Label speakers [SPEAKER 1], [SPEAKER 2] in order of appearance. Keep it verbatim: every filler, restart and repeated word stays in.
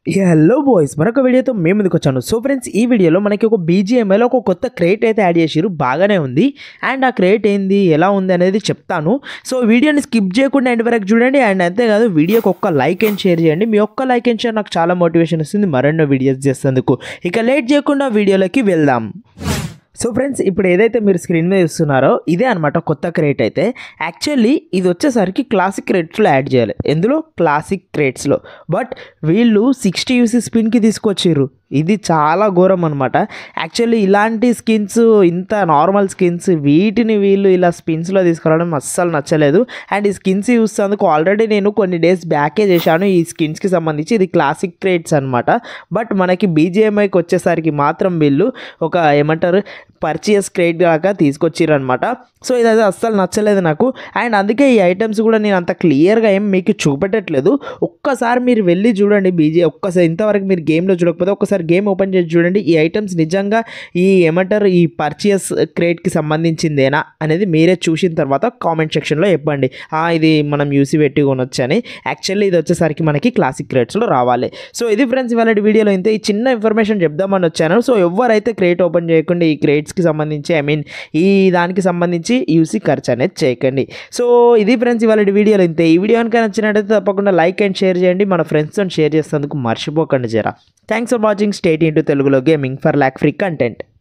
[SPEAKER 1] Hello boys, మరొక వీడియోతో మేము ముందుకు వచ్చాను. సో ఫ్రెండ్స్, ఈ వీడియోలో మనకి ఒక బీజిఎంఐలో ఒక కొత్త క్రేట్ అయితే యాడ్ చేసిరు. బాగానే ఉంది. అండ్ ఆ క్రేట్ ఏంది, ఎలా ఉంది అనేది చెప్తాను. సో వీడియోని స్కిప్ చేయకుండా ఎండ్ వరకు చూడండి. అండ్ అంతేకాదు, వీడియోకి ఒక్క లైక్ అండ్ షేర్ చేయండి. మీ ఒక్క లైక్ అండ్ షేర్ నాకు చాలా మోటివేషన్ ఇస్తుంది మరెన్నో వీడియోస్ చేసేందుకు. ఇక లేట్ చేయకుండా వీడియోలోకి వెళ్దాం. సో ఫ్రెండ్స్, ఇప్పుడు ఏదైతే మీరు స్క్రీన్ మీద చూస్తున్నారో ఇదే అనమాట కొత్త క్రేట్ అయితే. యాక్చువల్లీ ఇది వచ్చేసరికి క్లాసిక్ క్రేట్స్లో యాడ్ చేయాలి. ఎందులో? క్లాసిక్ క్రేట్స్లో. బట్ వీళ్ళు సిక్స్టీ యూసీ స్పిన్కి తీసుకొచ్చిర్రు. ఇది చాలా ఘోరం అనమాట. యాక్చువల్లీ ఇలాంటి స్కిన్స్, ఇంత నార్మల్ స్కిన్స్, వీటిని వీళ్ళు ఇలా స్పిన్స్లో తీసుకురావడం అస్సలు నచ్చలేదు. అండ్ ఈ స్కిన్స్ చూసేందుకు ఆల్రెడీ నేను కొన్ని డేస్ బ్యాకే చేశాను ఈ స్కిన్స్కి సంబంధించి. ఇది క్లాసిక్ క్రేట్స్ అనమాట. బట్ మనకి బీజిఎంఐకి వచ్చేసరికి మాత్రం వీళ్ళు ఒక ఏమంటారు పర్చేస్ క్రేట్ దాకా తీసుకొచ్చిర్రు అనమాట. సో ఇదైతే అస్సలు నచ్చలేదు నాకు. అండ్ అందుకే ఈ ఐటమ్స్ కూడా నేను అంత క్లియర్గా ఏం మీకు చూపెట్టట్లేదు. ఒక్కసారి మీరు వెళ్ళి చూడండి బీజే ఒక్కసారి. ఇంతవరకు మీరు గేమ్లో చూడకపోతే ఒక్కసారి గేమ్ ఓపెన్ చేసి చూడండి. ఈ ఐటమ్స్ నిజంగా ఈ ఏమంటారు ఈ పర్చేస్ క్రేట్కి సంబంధించిందేనా అనేది మీరే చూసిన తర్వాత కామెంట్ సెక్షన్లో చెప్పండి. ఇది మనం యూసీ పెట్టి కొనొచ్చు అని. యాక్చువల్లీ ఇది వచ్చేసరికి మనకి క్లాసిక్ క్రేట్స్లో రావాలి. సో ఇది ఫ్రెండ్స్ ఇవాళ వీడియోలో ఇంతే. ఈ చిన్న ఇన్ఫర్మేషన్ చెప్దామని వచ్చాను. సో ఎవరైతే క్రేట్ ఓపెన్ చేయకుండా ఈ క్రేట్స్కి సంబంధించి ఐ మీన్ ఈ దానికి సంబంధించి యూసీ ఖర్చు అనేది చేయకండి. సో ఇది ఫ్రెండ్స్ ఇవాళ వీడియోలో ఇంతే. ఈ వీడియో కనుక నచ్చినట్టయితే తప్పకుండా లైక్ అండ్ షేర్ చేయండి. మన ఫ్రెండ్స్తో షేర్ చేసేందుకు మర్చిపోకండి జరా. Thanks for watching. Stay tuned to తెలుగులో gaming for lag free content.